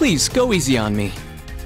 Please, go easy on me.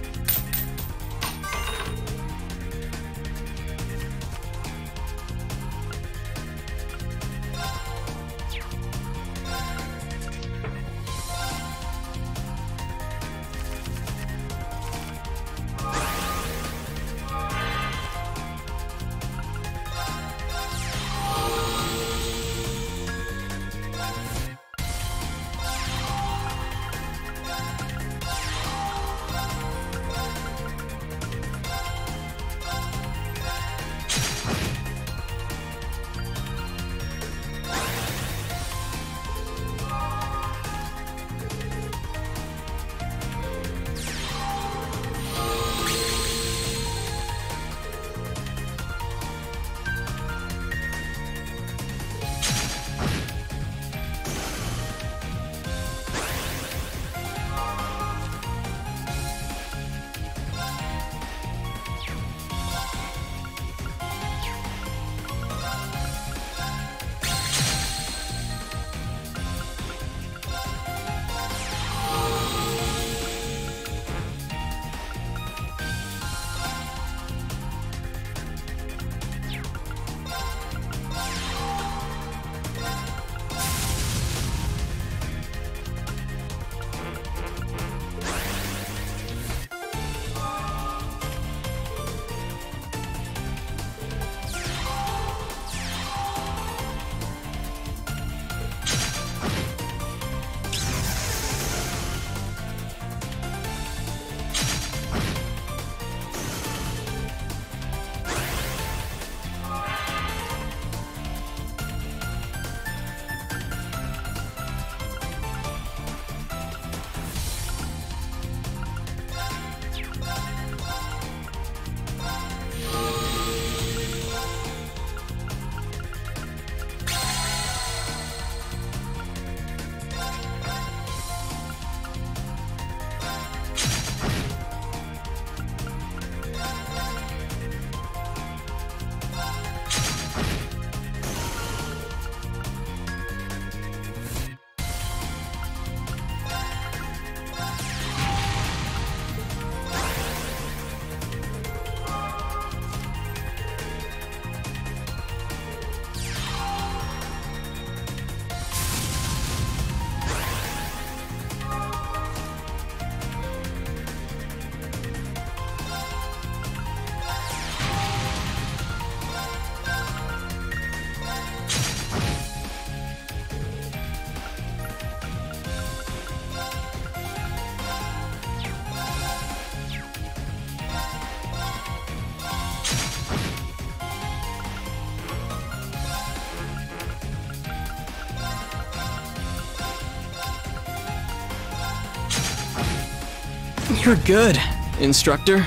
You're good, instructor.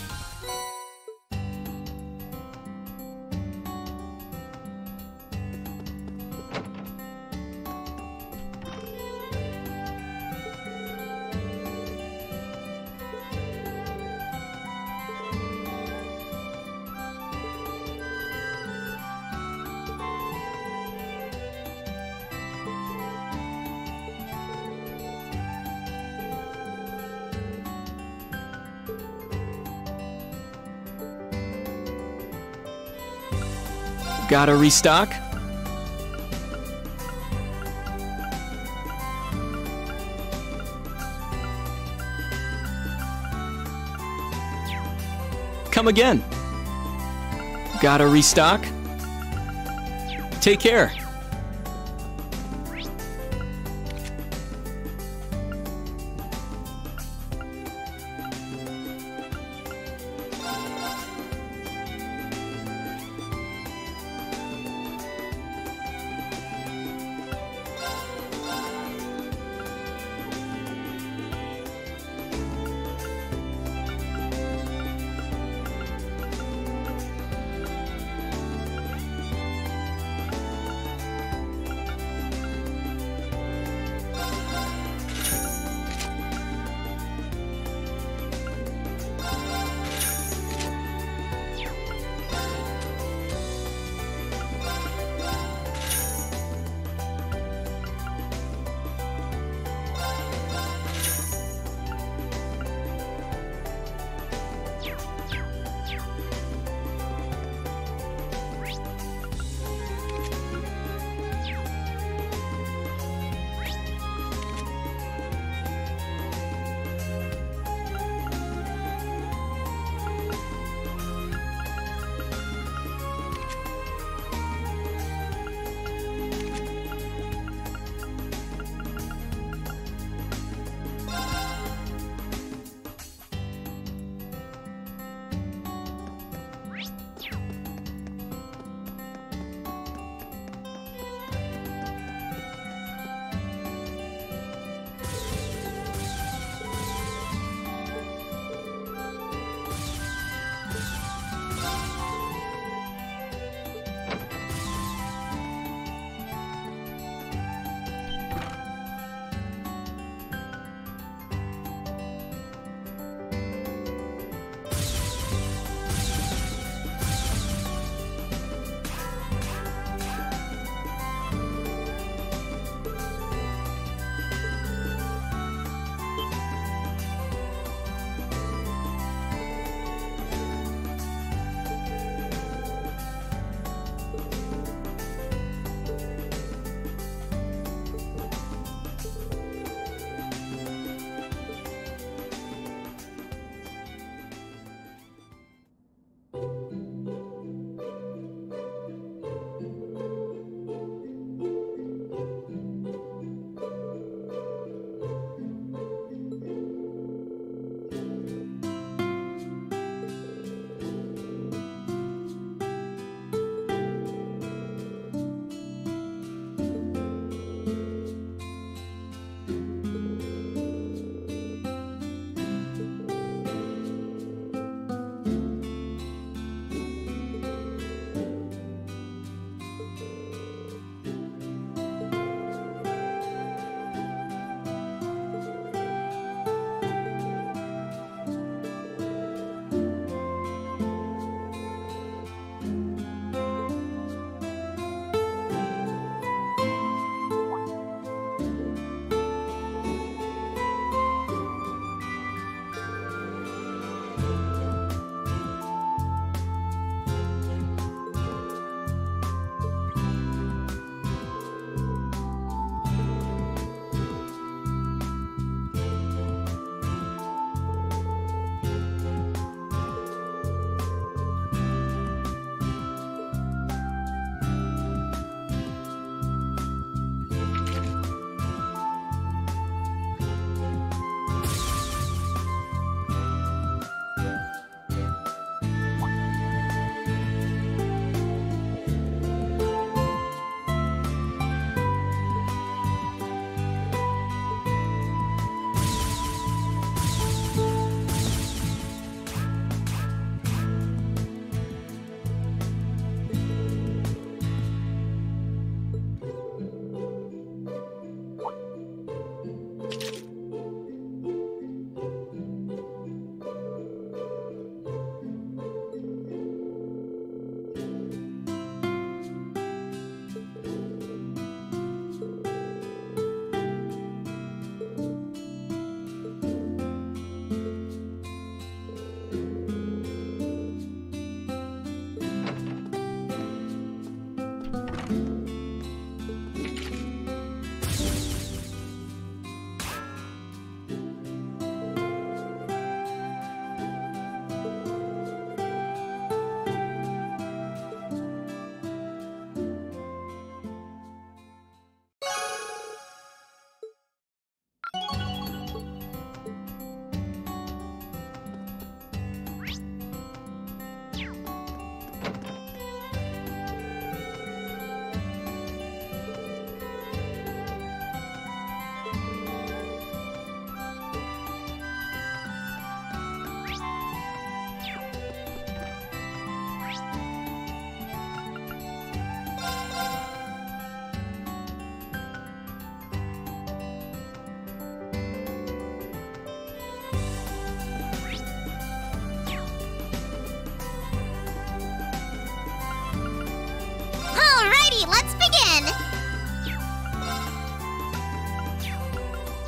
Gotta restock? Come again. Gotta restock? Take care.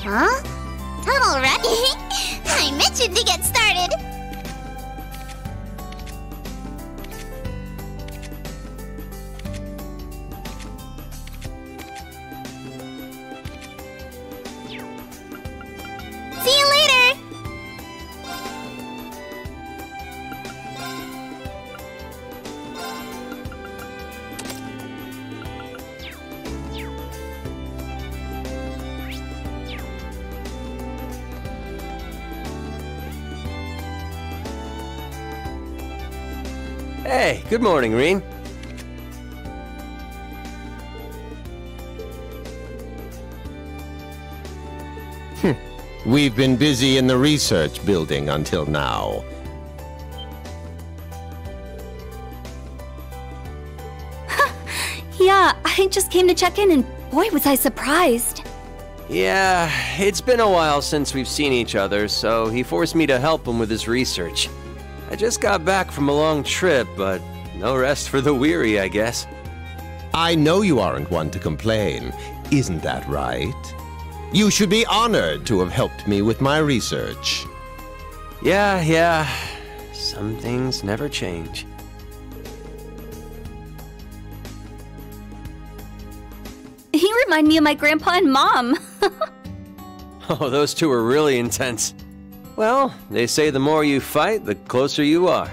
Huh? Done already? I mentioned to get started! See you later! Hey, good morning, Rean. We've been busy in the research building until now. Yeah, I just came to check in and boy was I surprised. Yeah, it's been a while since we've seen each other, so he forced me to help him with his research. I just got back from a long trip, but no rest for the weary, I guess. I know you aren't one to complain. Isn't that right? You should be honored to have helped me with my research. Yeah. Some things never change. You remind me of my grandpa and mom. Oh, those two are really intense. Well, they say the more you fight, the closer you are.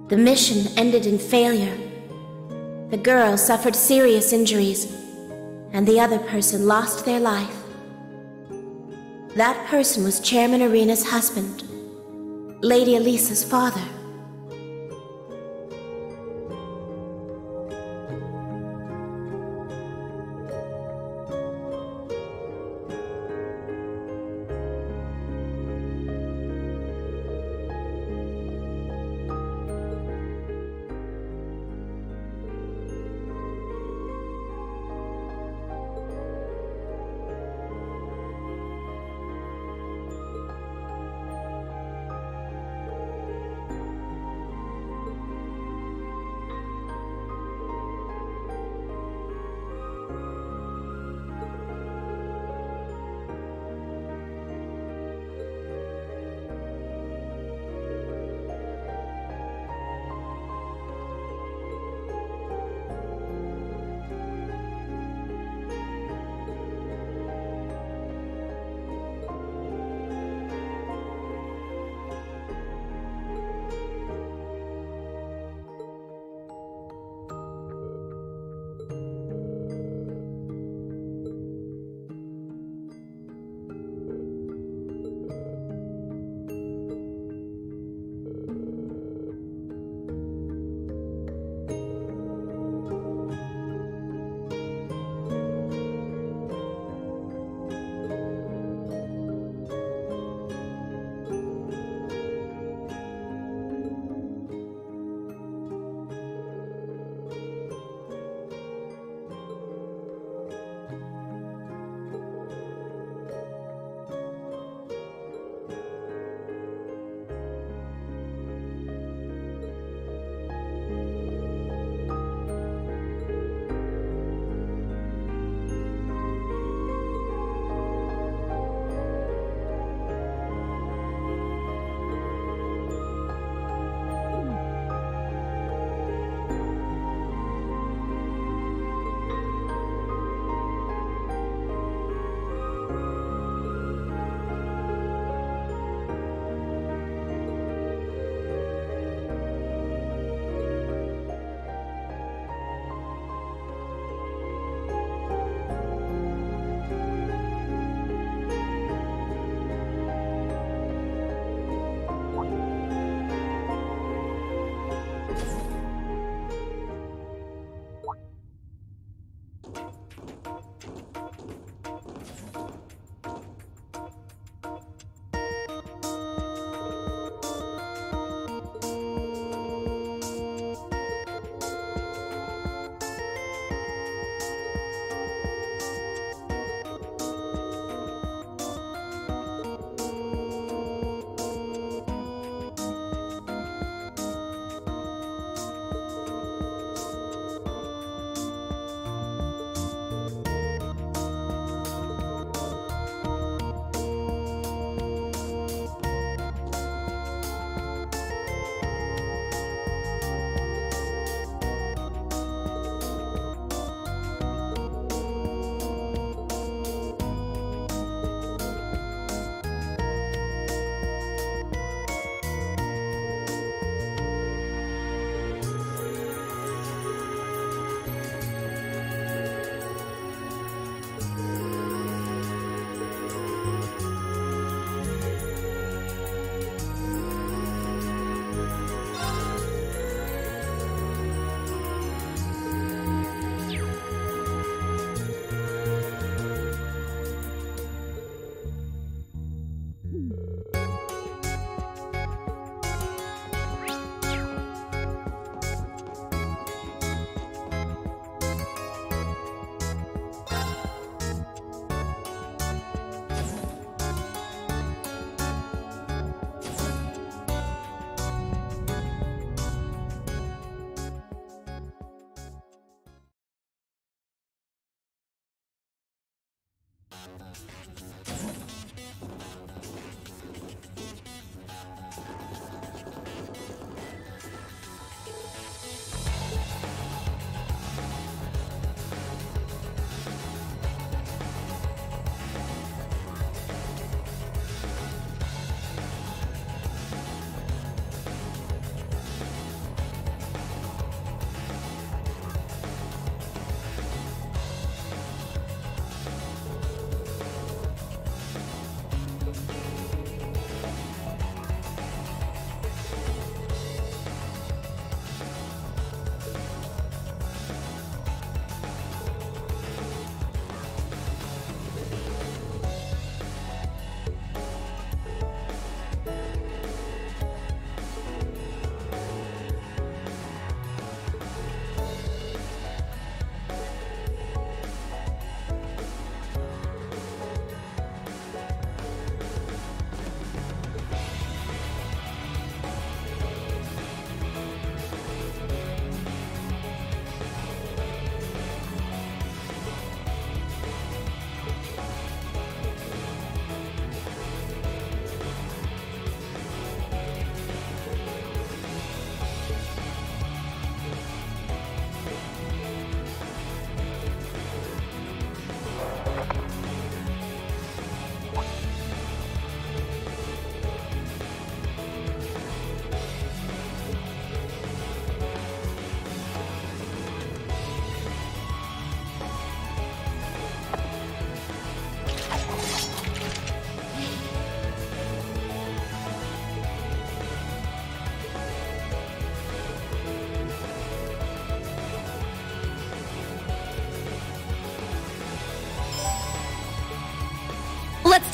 The mission ended in failure. The girl suffered serious injuries, and the other person lost their life. That person was Chairman Arena's husband, Lady Elisa's father.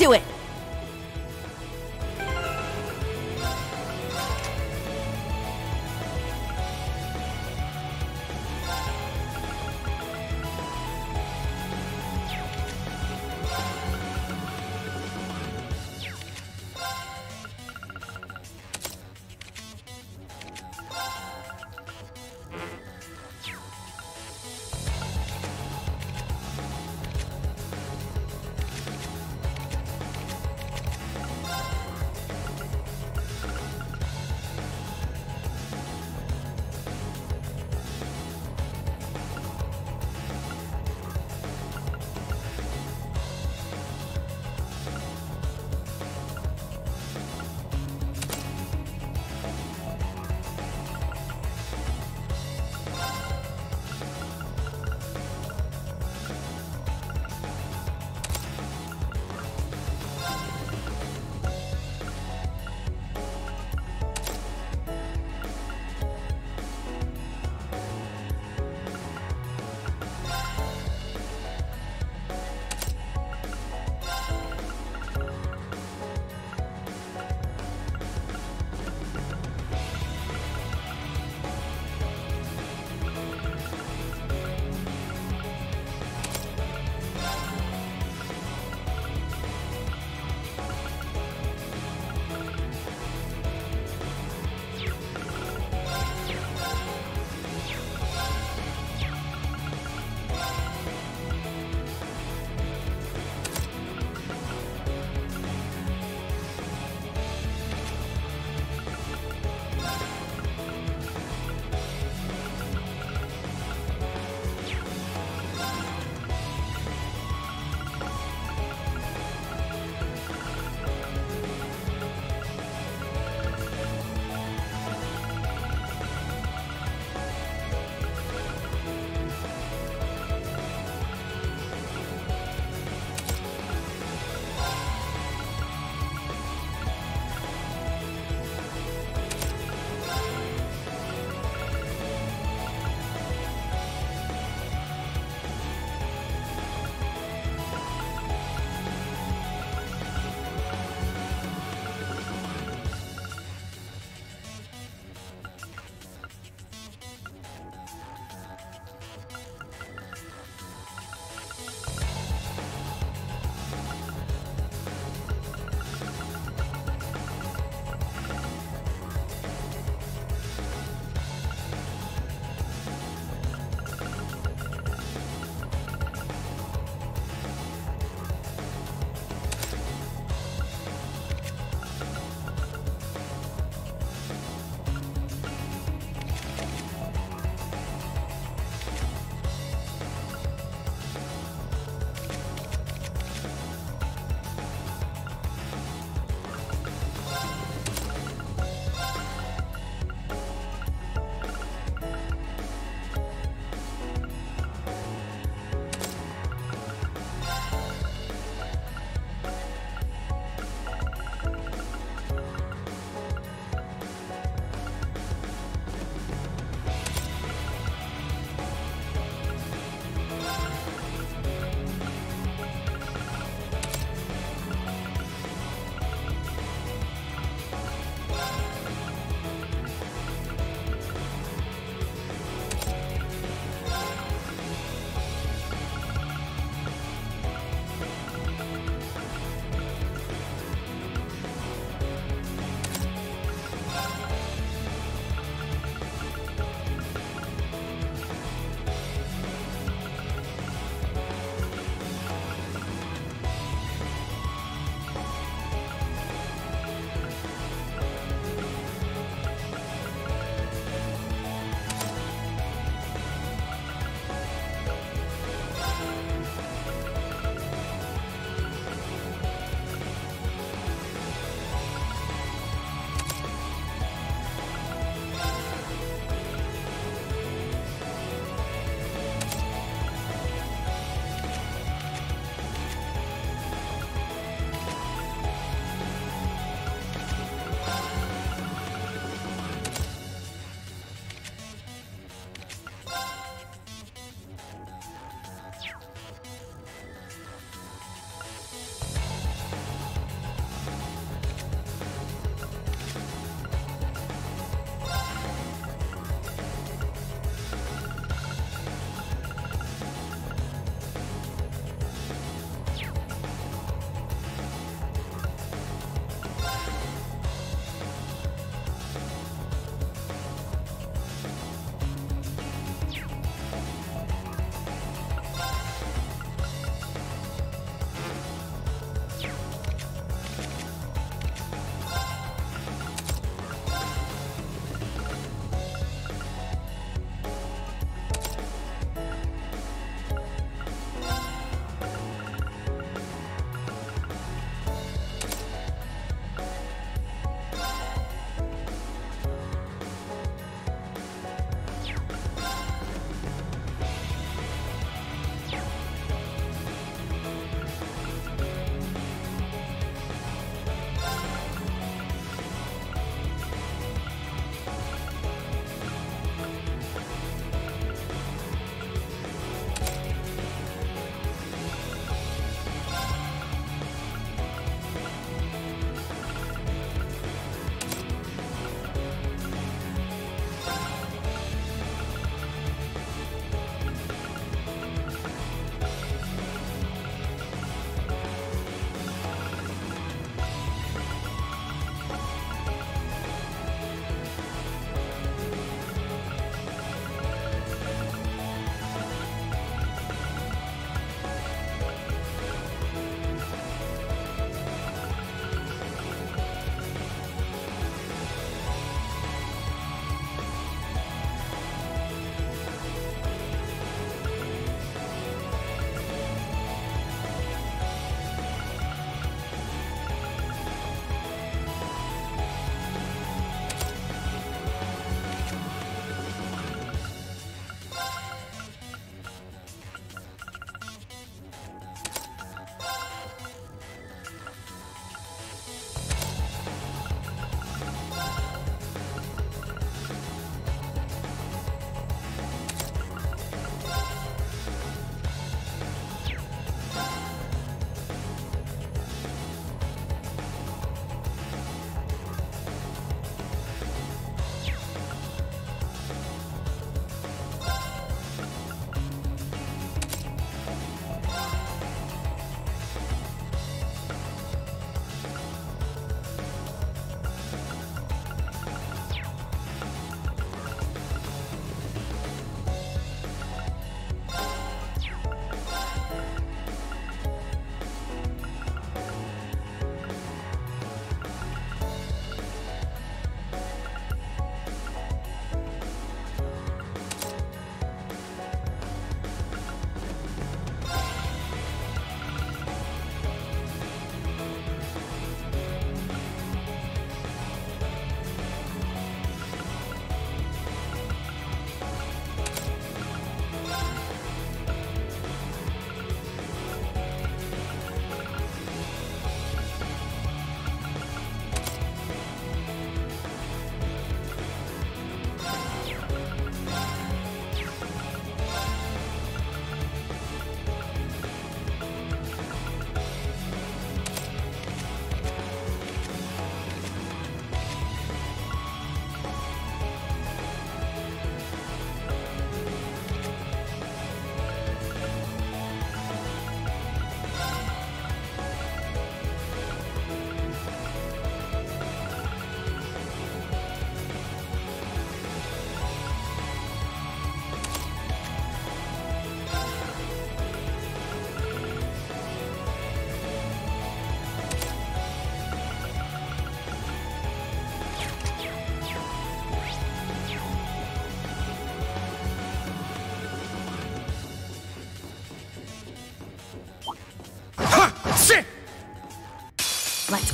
do it!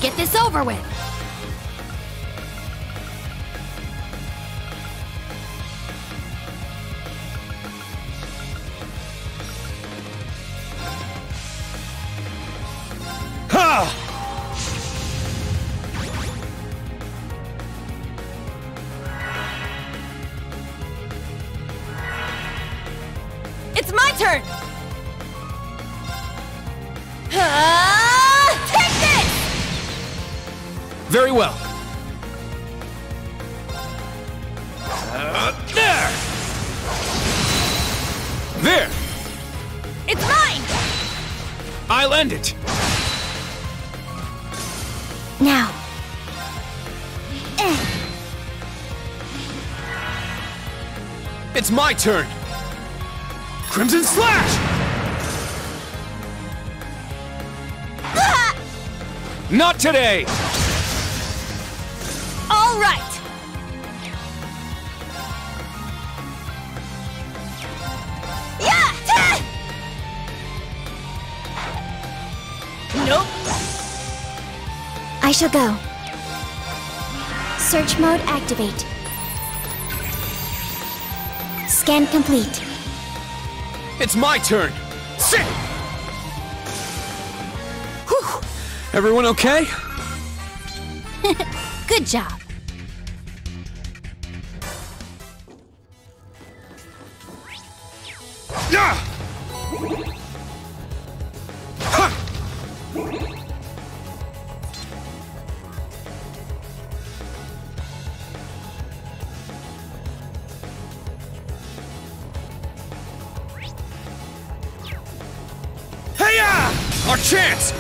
get this over with. Ha! It's my turn! Take this! Very well. There! There! It's mine! I'll end it. Now. It's my turn. Crimson Slash! Not today! All right! Yeah! Nope! I shall go. Search mode activate. Scan complete. It's my turn. Sit! Whew. Everyone okay? Good job. Yeah! Ha! Hey-ya! Our chance!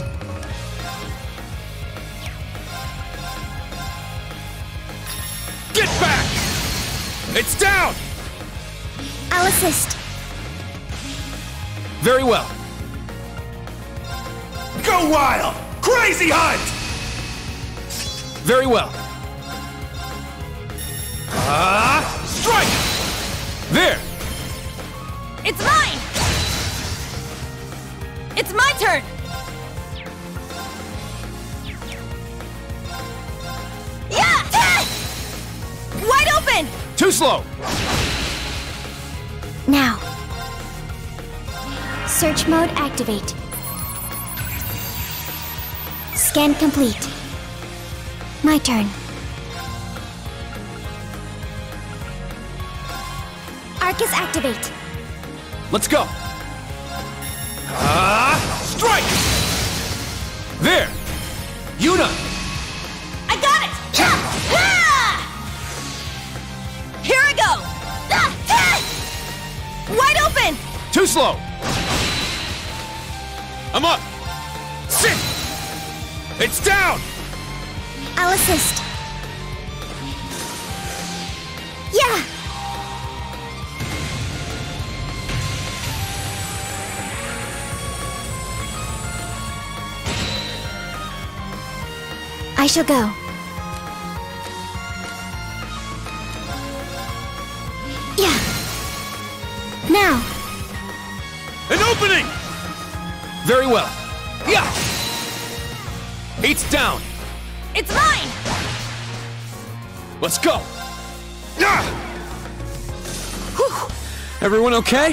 Get back! It's down! I'll assist. Very well. Go wild! Crazy hunt! Very well. Strike! There! It's mine! It's my turn! Yeah! Wide open! Too slow! Now. Search mode activate. Scan complete. My turn. Arcus activate. Let's go! Strike! There! Yuna! I got it! Here I go! Wide open! Too slow! I'm up! Sit! It's down! I'll assist. Yeah! I shall go. Yeah. Now. An opening! Very well. Yeah! Eight's down. It's mine! Let's go! Yeah! Whew. Everyone okay?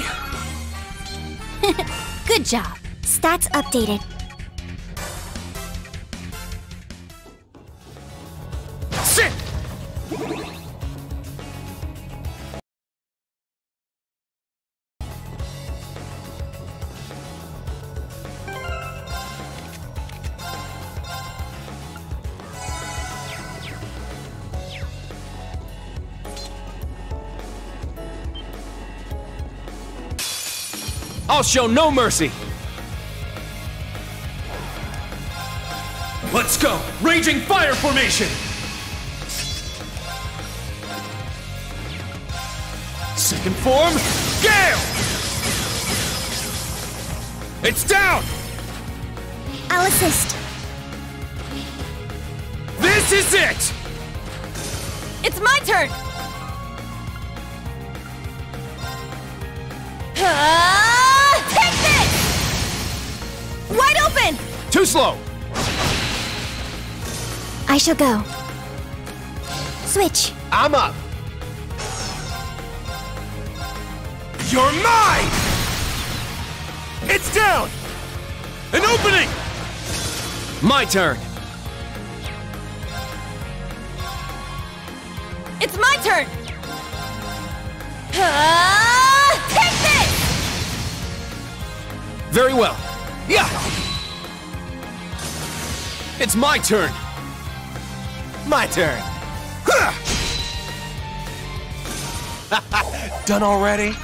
Good job. Stats updated. Sit! I'll show no mercy! Let's go! Raging fire formation! Second form, Gale! It's down! I'll assist. This is it! It's my turn! Take this! Wide open! Too slow! I shall go. Switch. I'm up. You're mine! It's down! An opening! My turn! It's my turn! Take this! Very well. Yeah! It's my turn! My turn. Done already?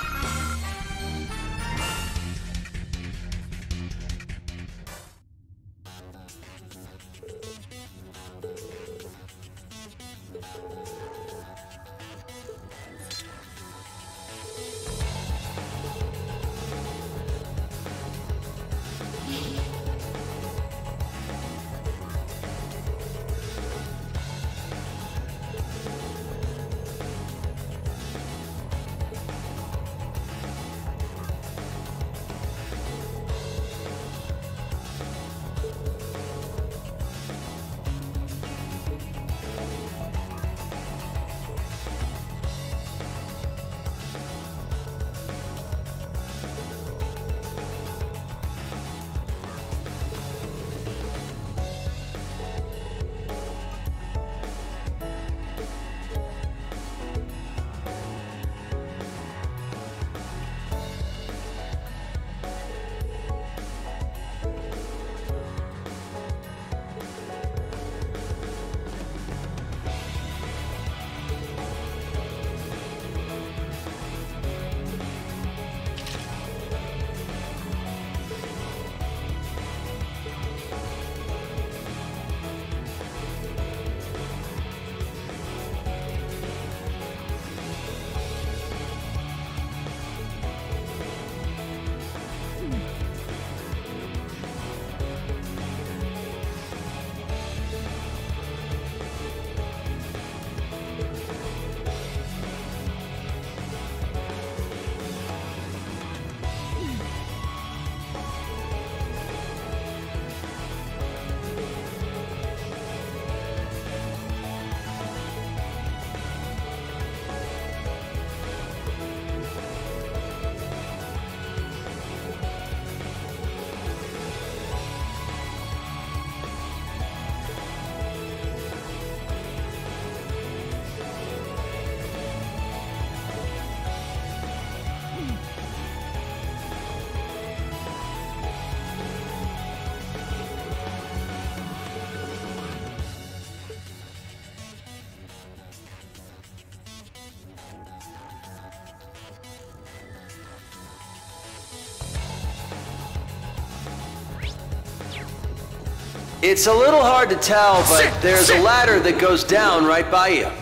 It's a little hard to tell, but there's a ladder that goes down right by you.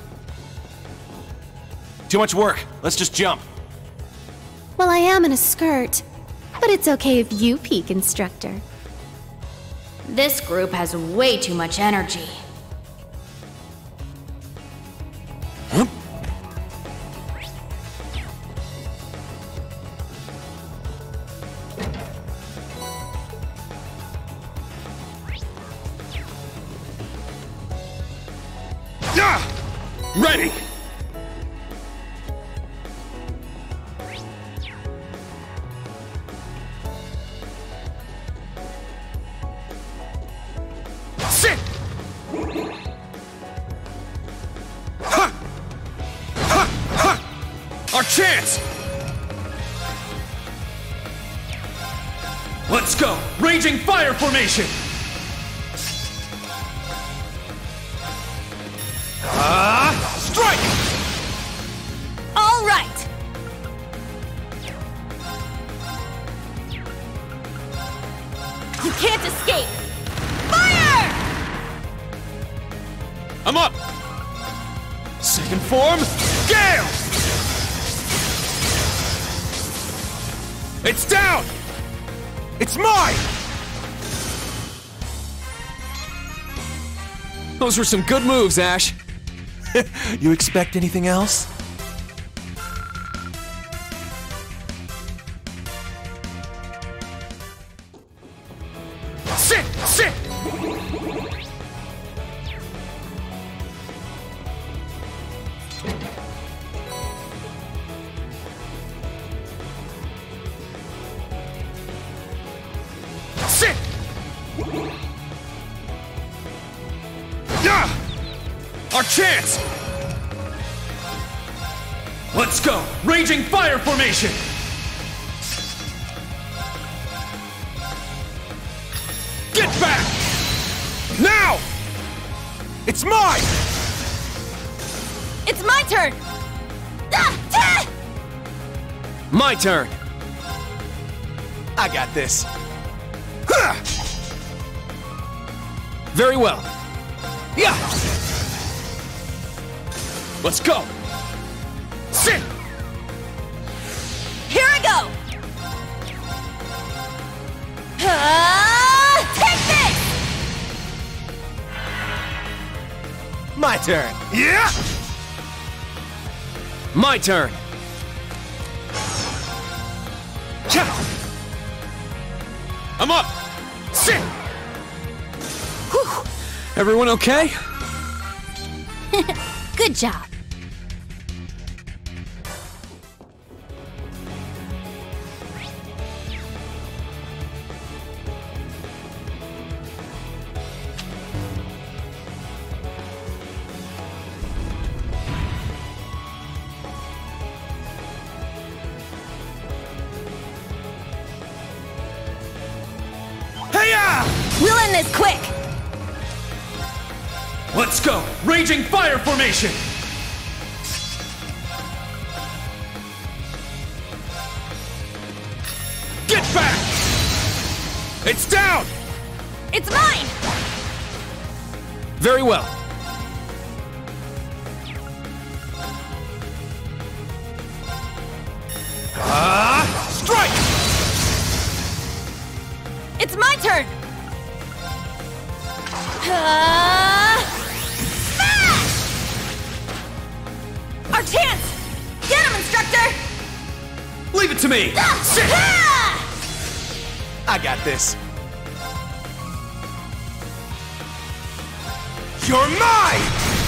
Too much work. Let's just jump. Well, I am in a skirt, but it's okay if you peek, instructor. This group has way too much energy. Ready! Sit! Ha! Ha! Ha! Our chance! Let's go! Raging fire formation! Strike! All right! You can't escape! Fire! I'm up! Second form, Gale! It's down! It's mine! Those were some good moves, Ashe. You expect anything else? Sit! Sit! Our chance! Let's go! Raging fire formation! Get back! Now! It's mine! It's my turn! My turn! I got this. Very well. Yeah! Let's go! Sit! Here I go! Take this! My turn. Yeah! My turn! Cha! I'm up! Sit! Whew. Everyone okay? Good job. Hey-ya! We'll end this quick! Let's go! Raging fire formation! Get back! It's down! It's mine! Very well. Strike! It's my turn! Smash! Our chance! Get him, instructor! Leave it to me! Sit! I got this. You're mine!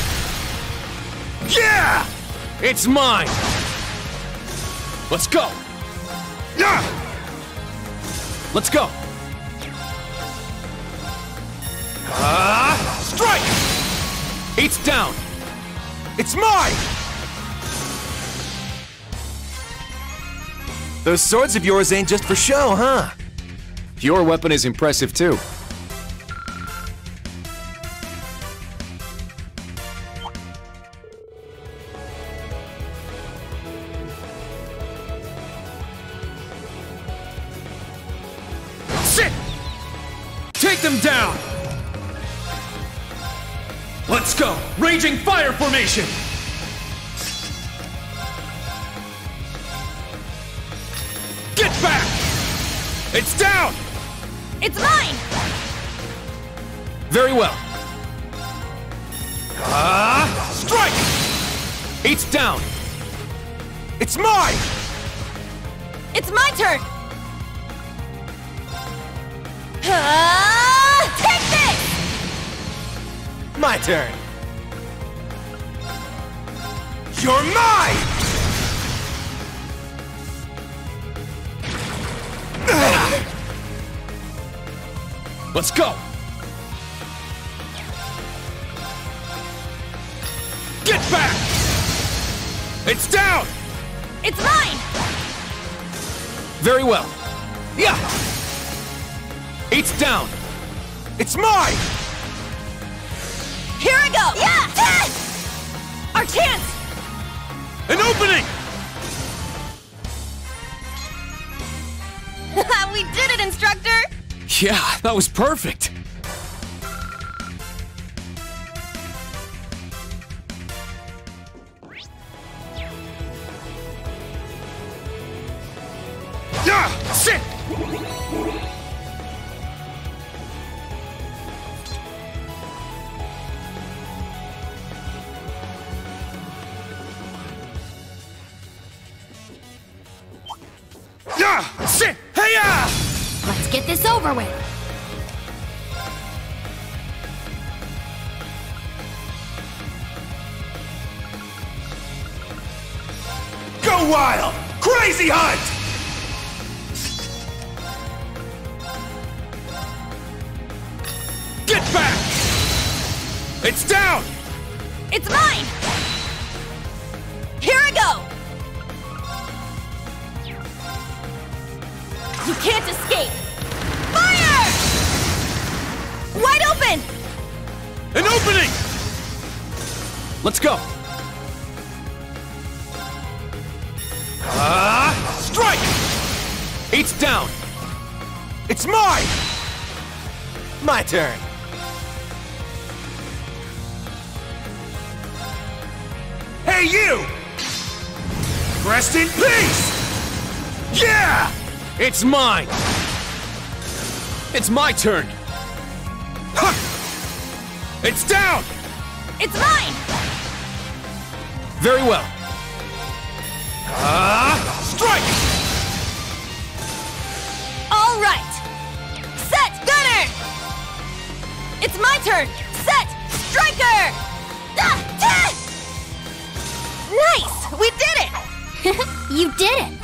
Yeah! It's mine! Let's go! Yeah! Let's go! Strike! It's down! It's mine! Those swords of yours ain't just for show, huh? Your weapon is impressive too. Sit! Take them down! Let's go! Raging fire formation! Get back! It's down! It's mine! Very well. Strike! It's down! It's mine! It's my turn! Take this! My turn. You're mine! Let's go! Get back! It's down! It's mine! Very well. Yeah! It's down! It's mine! Here I go! Yeah! Our chance! An opening! We did it, instructor! Yeah, that was perfect! Yeah! Sit! Yeah! Sit! Hey-ya! Let's get this over with. Go wild! Crazy hunt! Get back! It's down! It's mine! Here I go! You can't escape! Fire! Wide open! An opening! Let's go! Strike! 8's down! It's mine! My turn. Hey, you! Rest in peace! Yeah! It's mine! It's my turn! Ha! It's down! It's mine! Very well. Strike! All right! Set, gunner! It's my turn! Set, striker! Nice! We did it! You did it!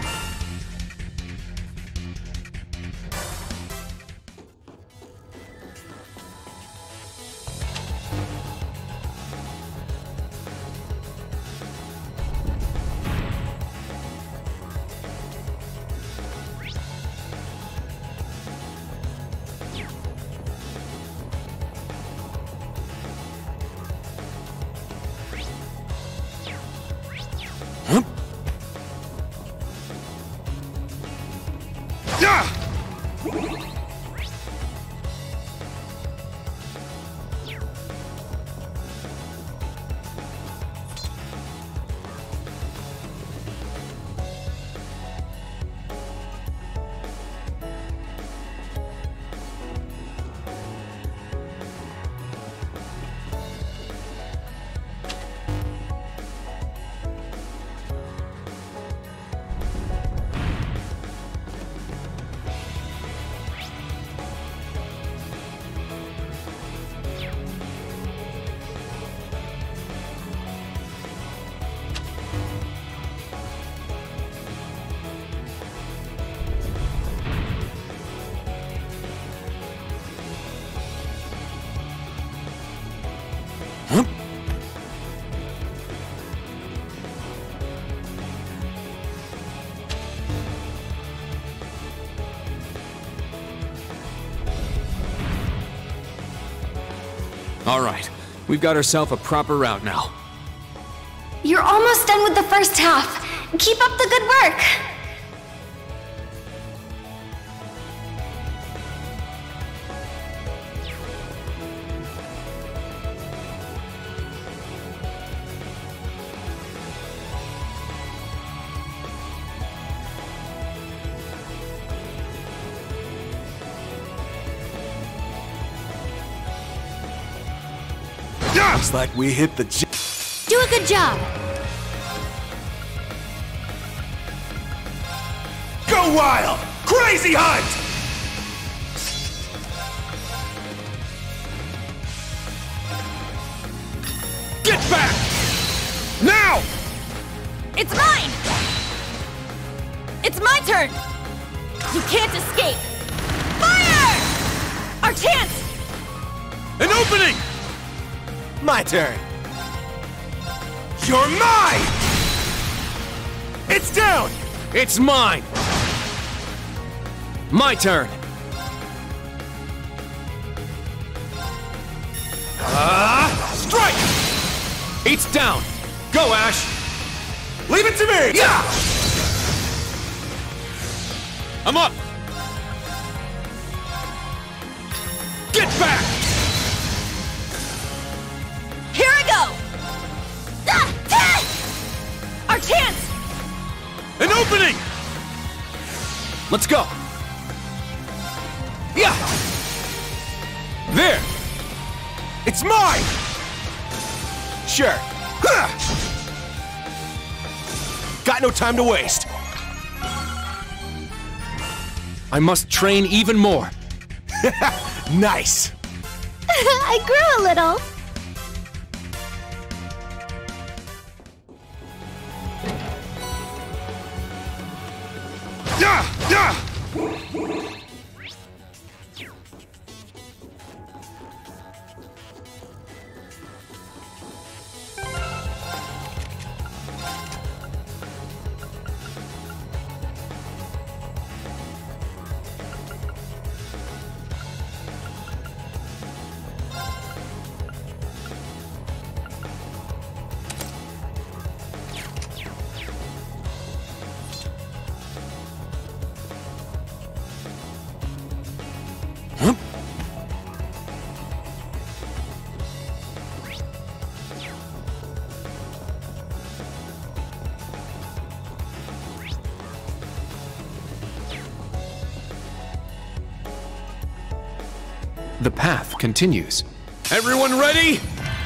All right, we've got ourselves a proper route now. You're almost done with the first half. Keep up the good work. Looks like we hit the Do a good job! Go wild! Crazy hunt! Get back! Now! It's mine! It's my turn! You can't escape! Fire! Our chance! An opening! My turn. You're mine! It's down! It's mine! My turn! Strike! 8's down! Go, Ashe! Leave it to me! Yeah! I'm up! Get back! Here I go! Our chance! An opening! Let's go! Yeah! There! It's mine! Sure. Got no time to waste. I must train even more. Nice. I grew a little. The path continues. Everyone ready?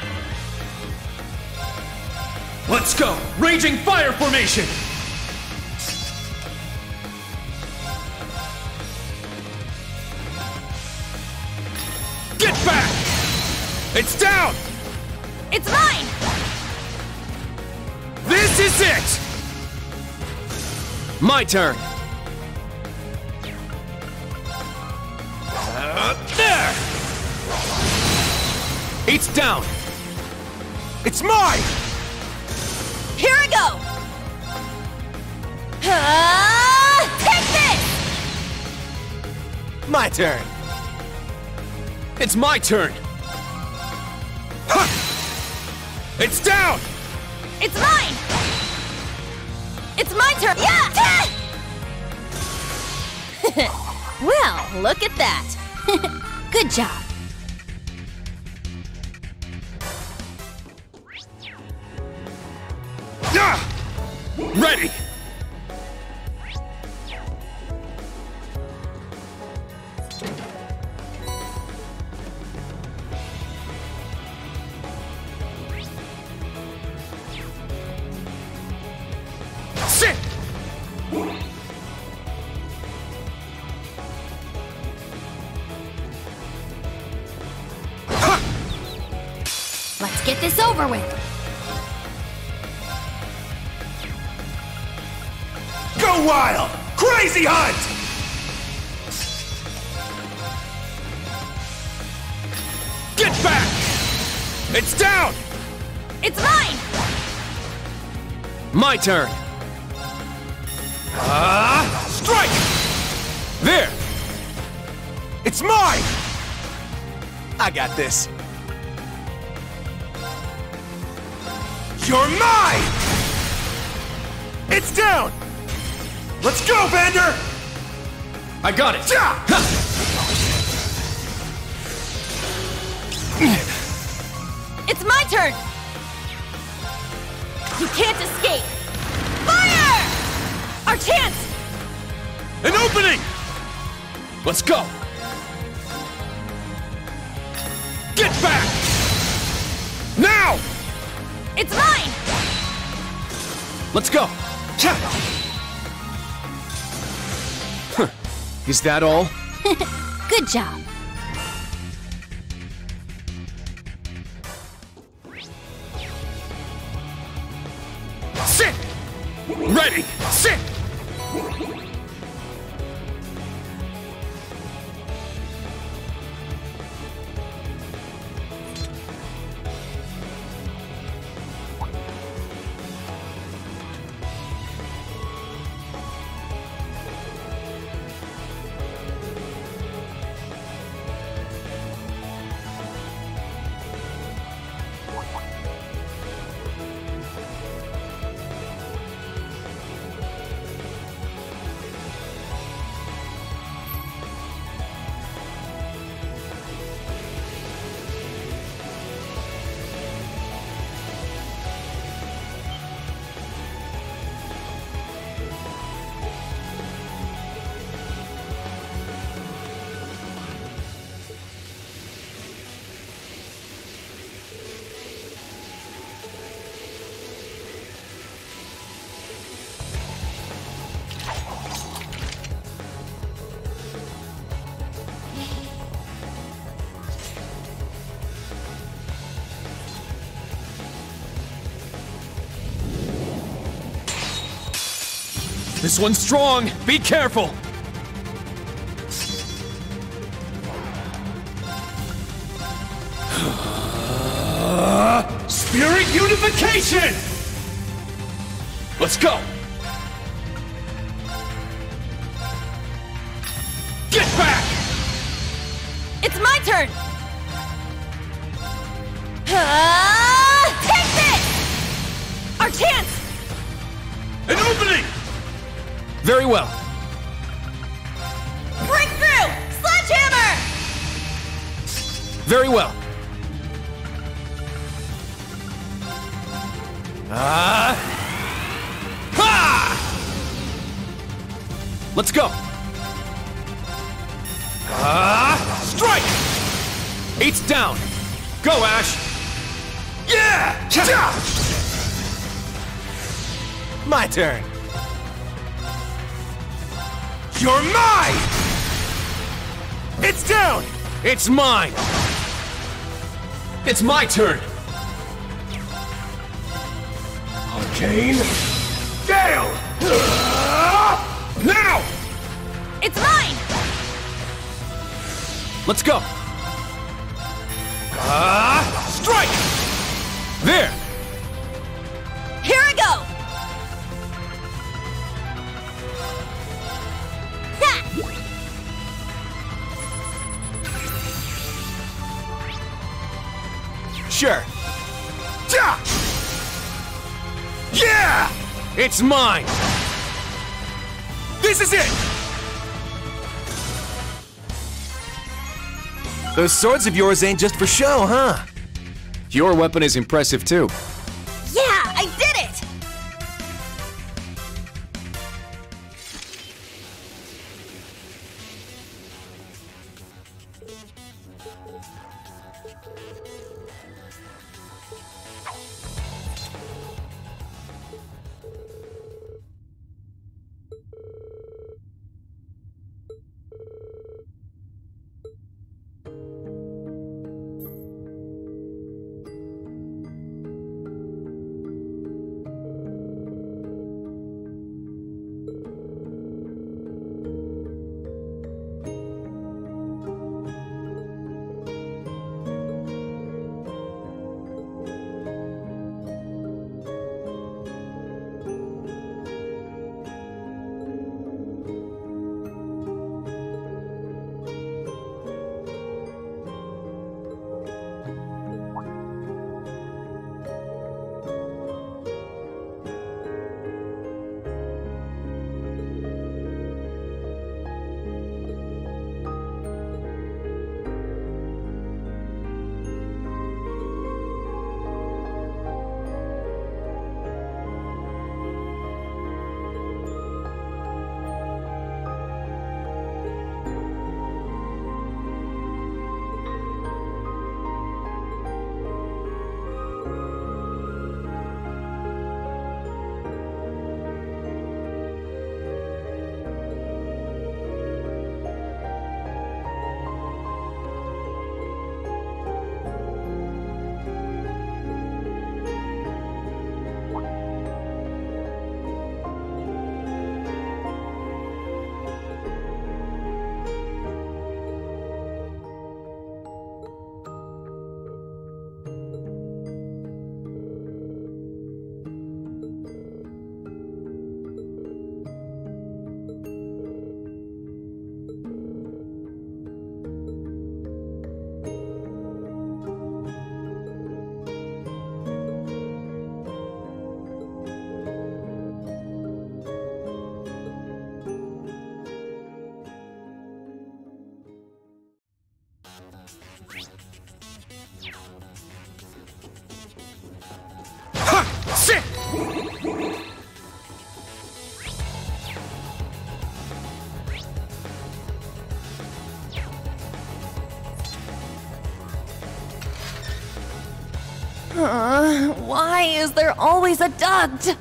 Let's go! Raging fire formation! Get back! It's down! It's mine! This is it! My turn! There! It's down! It's mine! Here I go! Take this! My turn! It's my turn! Ha! It's down! It's mine! It's my turn! Yeah! Well, look at that! Good job! Ah! Ready! Sit! Let's get this over with! Go wild! Crazy hunt! Get back! It's down! It's mine! My turn! Strike! There! It's mine! I got this. You're mine! It's down! Let's go, Vander! I got it! Ja! It's my turn! You can't escape! Fire! Our chance! An opening! Let's go! Get back! Now! It's mine! Let's go! Is that all? Good job. Sit! Ready! Sit! This one's strong! Be careful! Spirit unification! Let's go! Get back! It's my turn! Take this! Our chance! An opening! Very well. Breakthrough! Sledgehammer! Very well. Ha! Let's go. Strike! It's down! Go, Ashe! Yeah! My turn. You're mine! It's down! It's mine! It's my turn! Arcane Gale! Now! It's mine! Let's go! Strike! There! Here I go! Ha! Sure. Yeah! It's mine! This is it! Those swords of yours ain't just for show, huh? Your weapon is impressive too. Yeah, I did it! Sit! Why is there always a duct?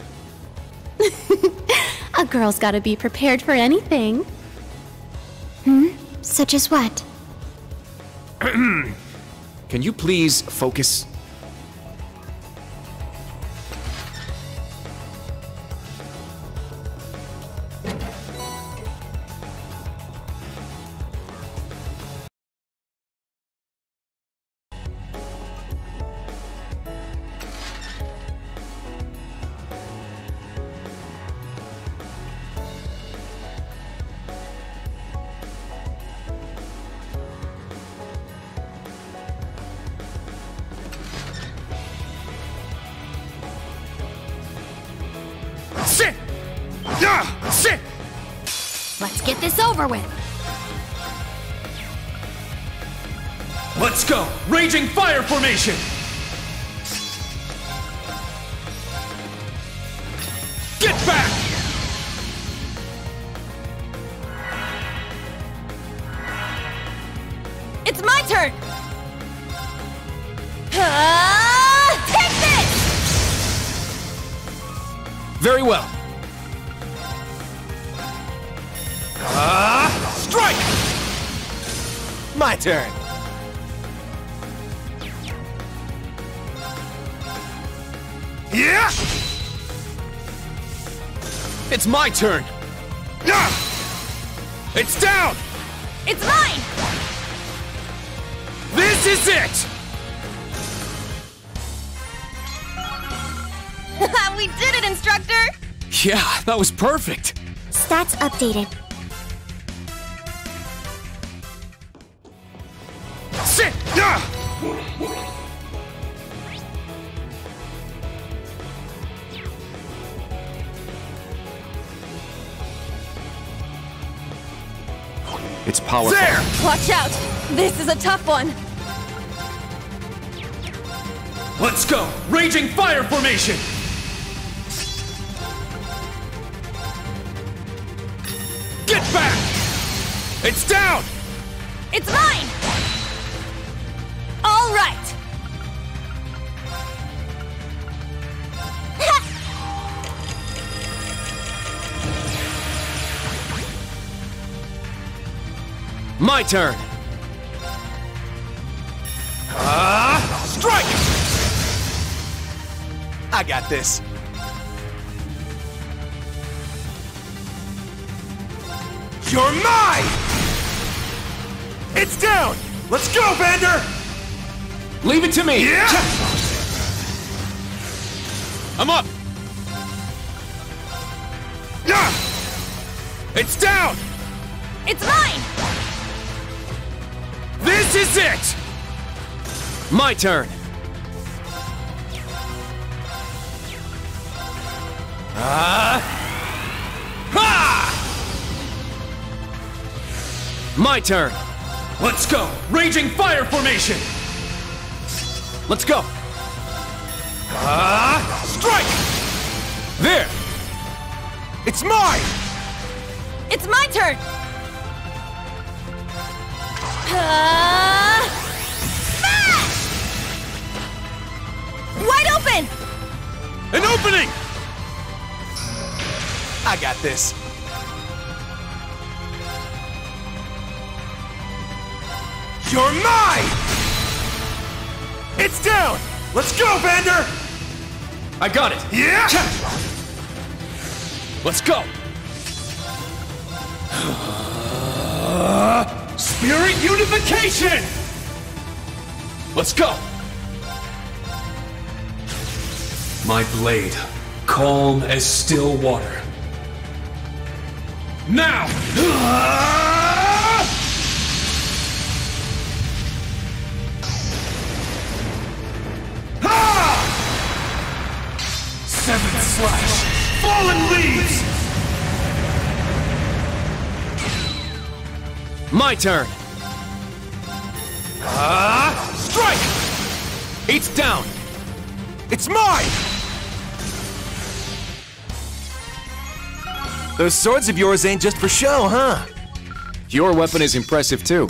A girl's gotta be prepared for anything. Such as what? Can you please focus? Sit! Sit! Let's get this over with. Let's go! Raging fire formation! Get back! It's my turn! Very well. Strike! My turn. Yeah! It's my turn. Yeah! It's down! It's mine! This is it! We did it, instructor! Yeah, that was perfect. Stats updated. Sit! Yeah! It's powerful. There! Watch out! This is a tough one! Let's go! Raging fire formation! Get back! It's down! It's mine! All right! My turn! Strike! I got this. You're mine! It's down! Let's go, Vander! Leave it to me! Yeah! I'm up! Yeah! It's down! It's mine! This is it! My turn! My turn! Let's go! Raging fire formation! Let's go! Strike! There! It's mine! It's my turn! Smash! Wide open! An opening! I got this. You're mine! It's down! Let's go, Vander! I got it! Yeah! Let's go! Spirit unification! Let's go! My blade, calm as still water. Now! Seventh slash! Fallen leaves! My turn! Strike! It's down! It's mine! Those swords of yours ain't just for show, huh? Your weapon is impressive too.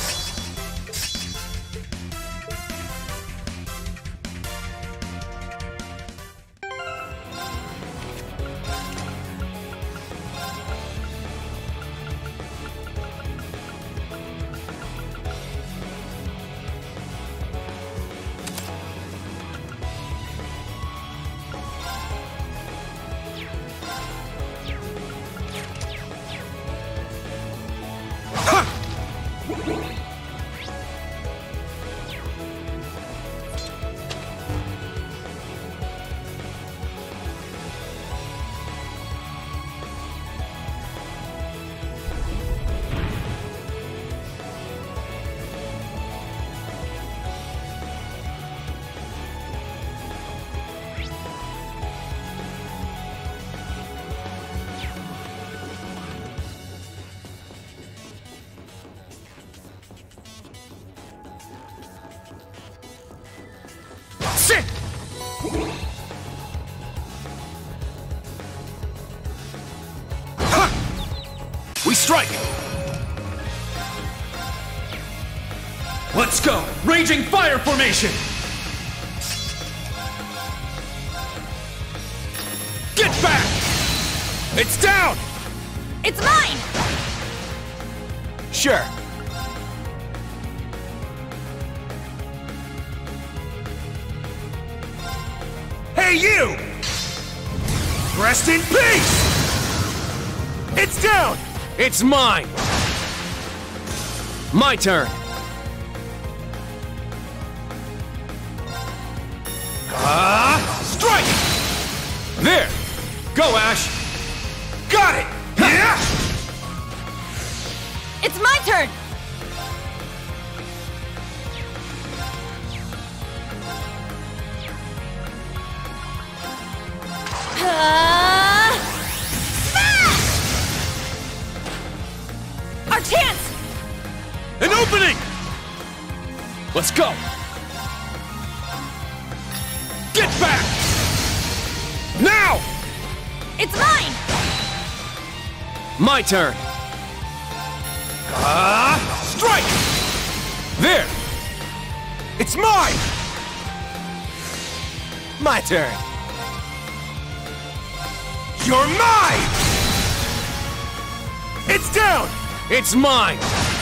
Sit! We strike! Let's go! Raging fire formation! Get back! It's down! It's mine! Sure. Hey, you! Rest in peace! It's down! It's mine! My turn! Strike! There! Go, Ashe! Got it! Yeah! It's my turn! Smash! Our chance! An opening! Let's go! Get back! Now! It's mine! My turn! Strike! There! It's mine! My turn! You're mine! It's down! It's mine!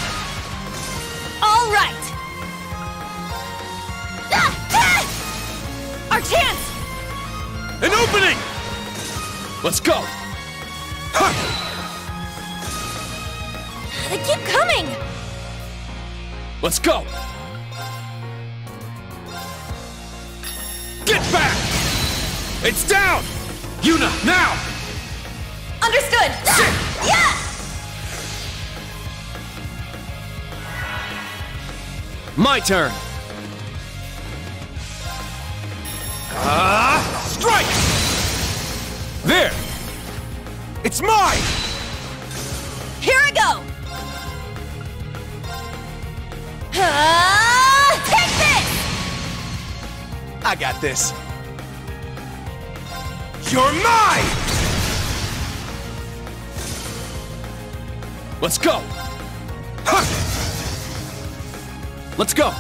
All right! Our chance! An opening! Let's go! They keep coming! Let's go! Get back! It's down! Yuna, now! Understood! Yeah! My turn! Strike! There! It's mine! Here I go! Take this! I got this. You're mine! Let's go! Let's go!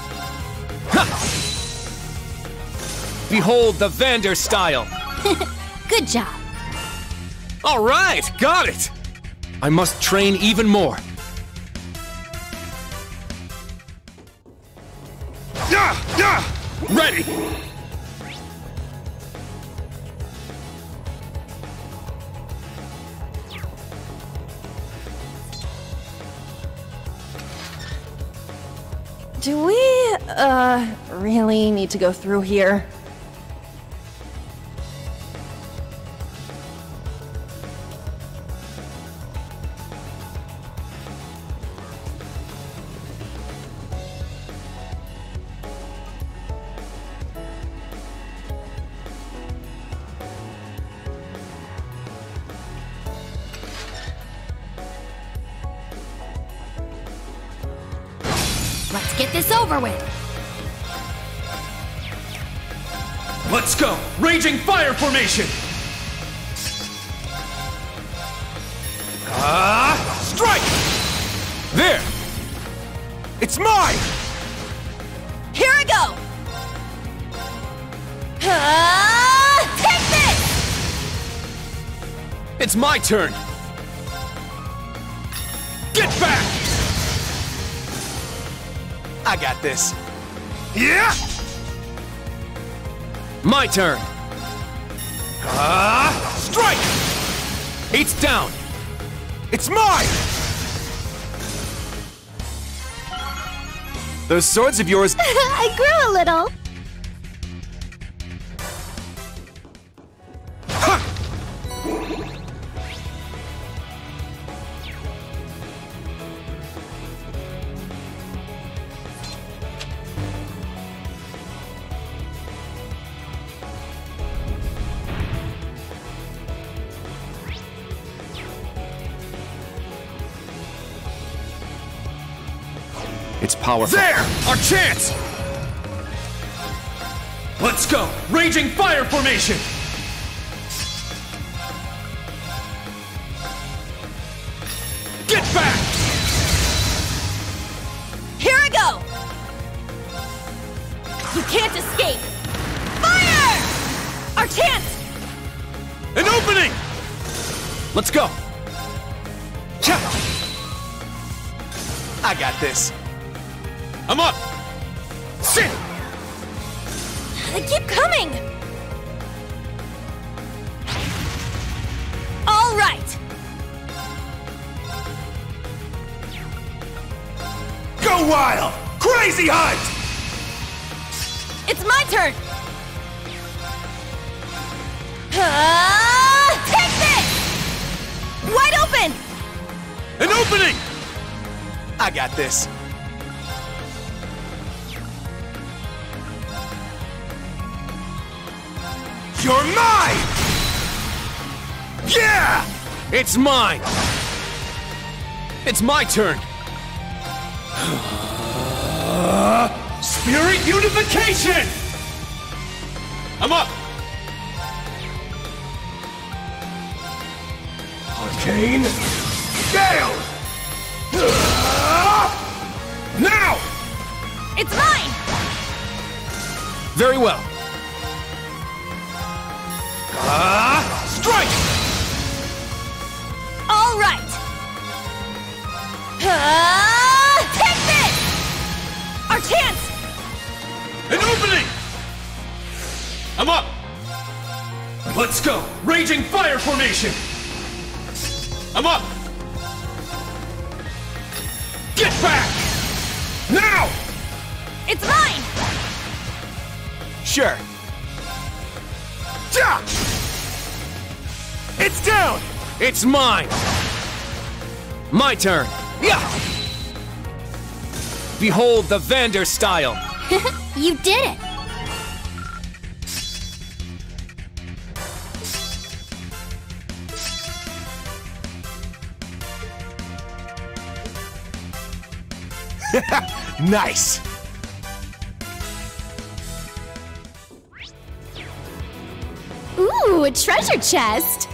Behold the Vander style! Good job. All right, got it! I must train even more. Ready! Do we, really need to go through here? Let's get this over with. Let's go! Raging fire formation! Strike! There! It's mine! Here I go! Take this! It's my turn! Get back! I got this. Yeah! My turn! Strike! It's down! It's mine! Those swords of yours... I grew a little. It's powerful. There! Our chance! Let's go! Raging fire formation! Get back! Here I go! You can't escape! Fire! Our chance! An opening! Let's go! Yeah. I got this. I'm up! Sit! They keep coming! All right! Go wild! Crazy hunt! It's my turn! Take this! Wide open! An opening! I got this. You're mine! Yeah! It's mine! It's my turn! Spirit unification! I'm up! Arcane Gale! Now! It's mine! Very well. Strike! All right! Take this! Our chance! An opening! I'm up! Let's go! Raging fire formation! I'm up! Get back! Now! It's mine! Sure. Ja! It's down! It's mine! My turn! Yeah! Behold the Vander style! You did it! Nice! Ooh, a treasure chest!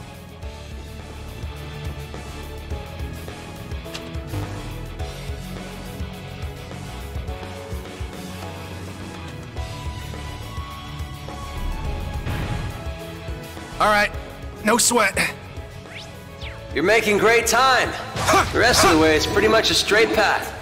All right, no sweat. You're making great time. The rest of the way is pretty much a straight path.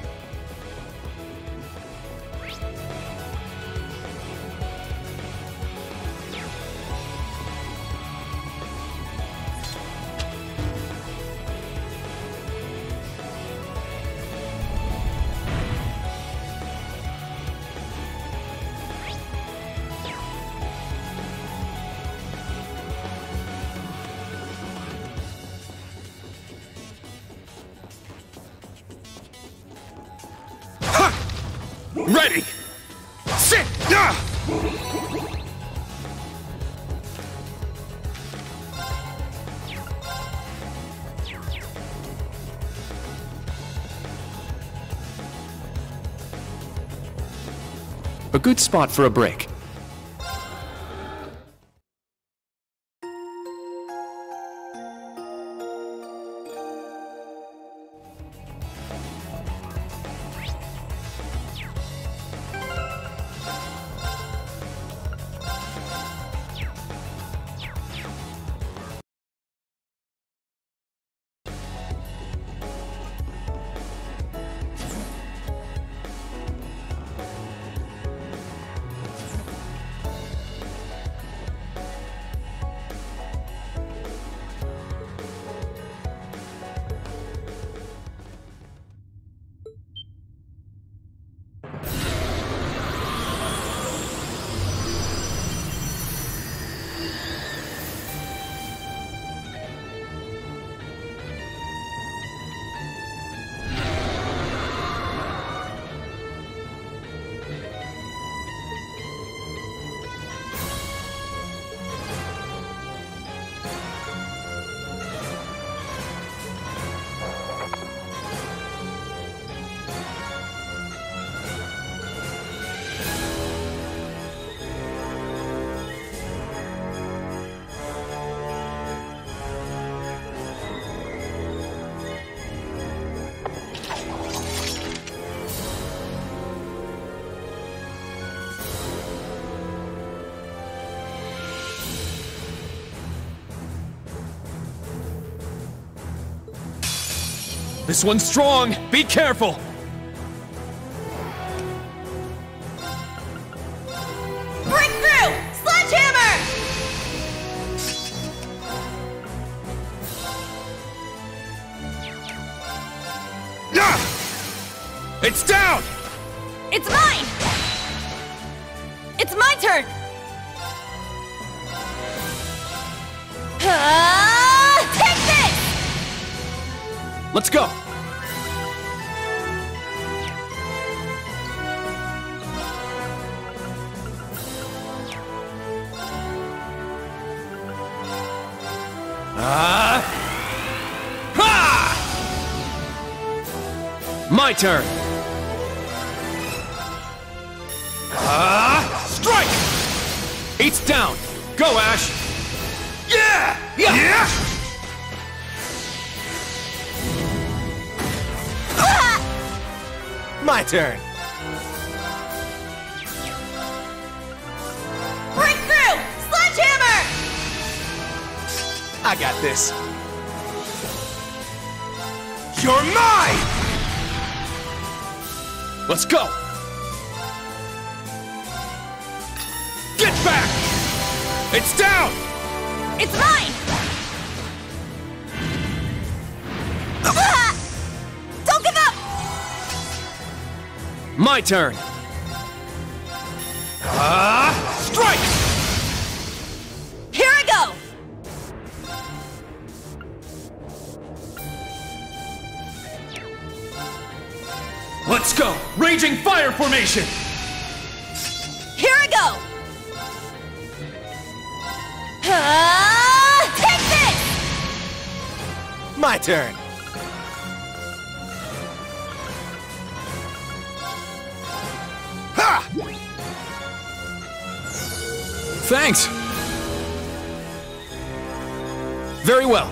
Ready! Sit! Yeah! A good spot for a break. This one's strong! Be careful! Breakthrough! Sledgehammer! It's down! It's mine! It's my turn! Take this! Let's go! My turn! Strike! It's down! Go, Ashe! Yeah! Yeah! My turn. Breakthrough! Sledgehammer! I got this. You're mine! Let's go! Get back! It's down! It's mine! Don't give up! My turn! Strike! Here I go! Let's go! Raging fire formation! Here I go! Take this! My turn. Ha! Thanks! Very well.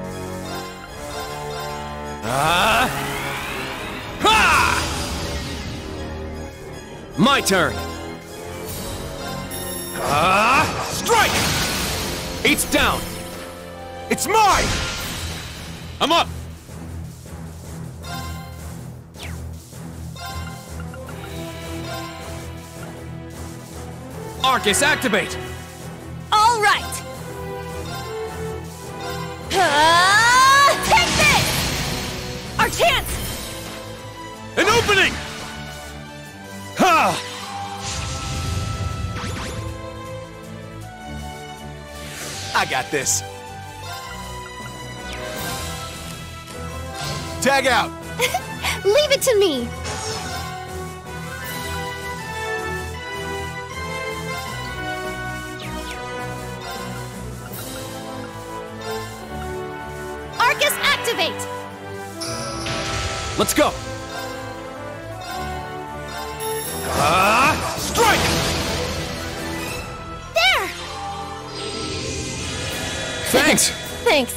My turn. Strike! It's down. It's mine! I'm up. Arcus, activate. All right! Take this! Our chance! An opening! Ha! I got this. Tag out! Leave it to me! Arcus, activate! Let's go. Strike! There! Thanks. Thanks.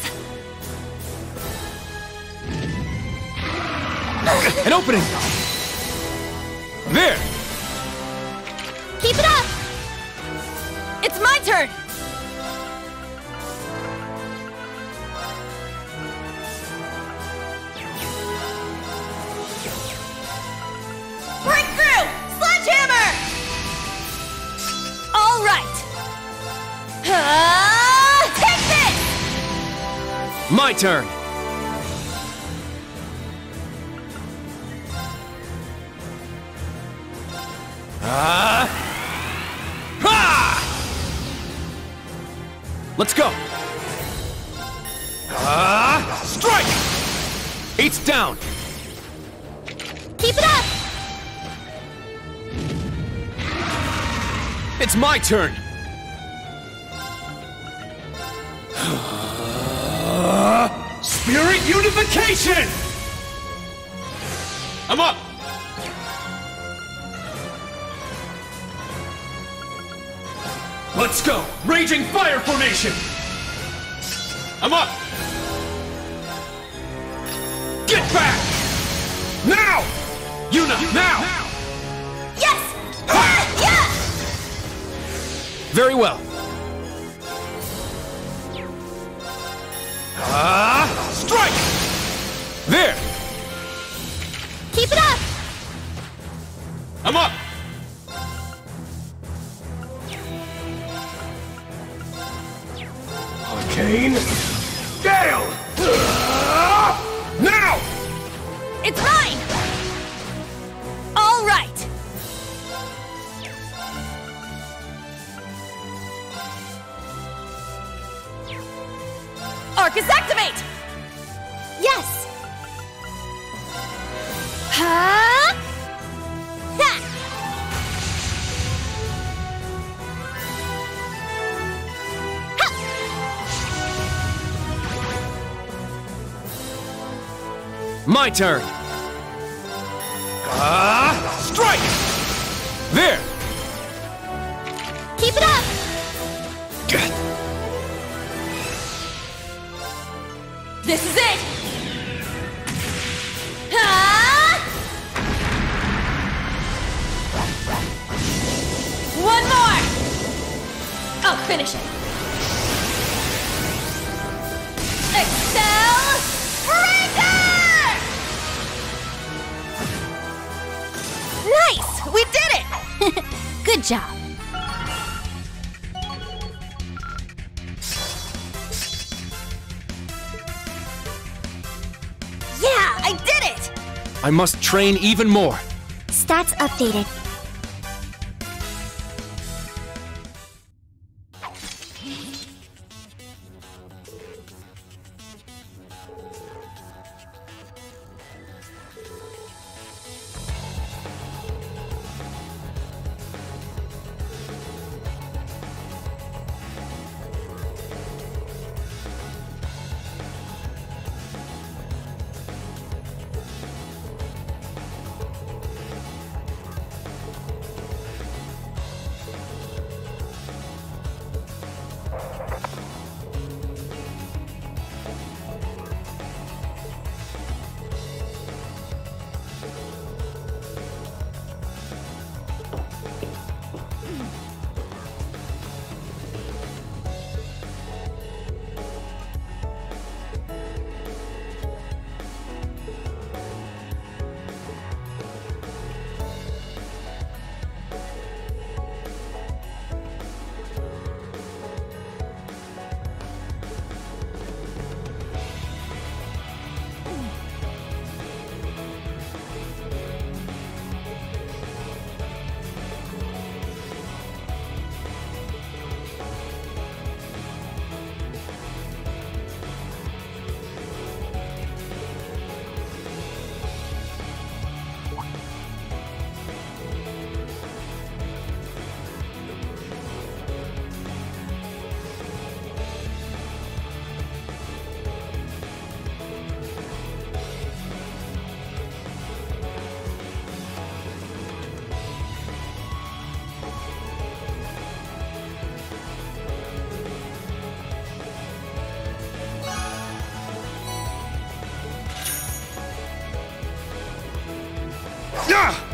An opening. There. Keep it up! It's my turn! Breakthrough! Sledgehammer! All right! Take this! My turn. Let's go. Strike! It's down. Keep it up! It's my turn. Spirit unification! I'm up. Let's go! Raging fire formation! I'm up! Get back! Now! Yuna, now! Yes! Yeah! Very well. Strike! There! Arcane Gale! Now! It's mine! All right! Arcus activate! Yes! Huh? Ha! My turn! Strike! There! Keep it up! This is it! Ah! One more! I'll finish it! Excel Breaker! Nice! We did it! Good job. Yeah, I did it! I must train even more. Stats updated. Ah!